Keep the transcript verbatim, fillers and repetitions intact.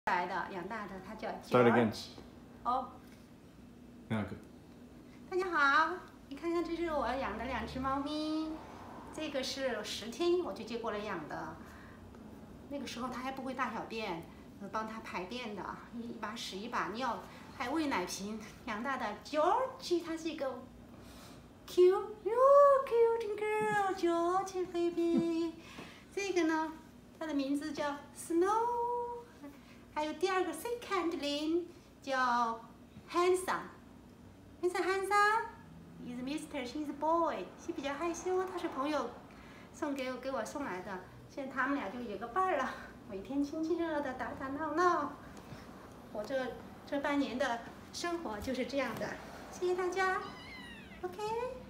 来的养大的，它叫 Start again. George。哦， 那个。 大家好，你看看，这是我养的两只猫咪，这个是十天我就接过来养的。那个时候它还不会大小便，我帮它排便的，一把屎一把尿，还喂奶瓶养大的 George， 它是一个 cute oh cute girl George baby。这个呢，它的名字叫 Snow。还有第二个 secondling 叫 Handsome。Mister Handsome is Mister He's a boy， 是比较害羞，他是朋友送给我给我送来的。现在他们俩就有个伴儿了，每天亲亲热热的打打闹闹。我这这半年的生活就是这样的，谢谢大家 ，OK。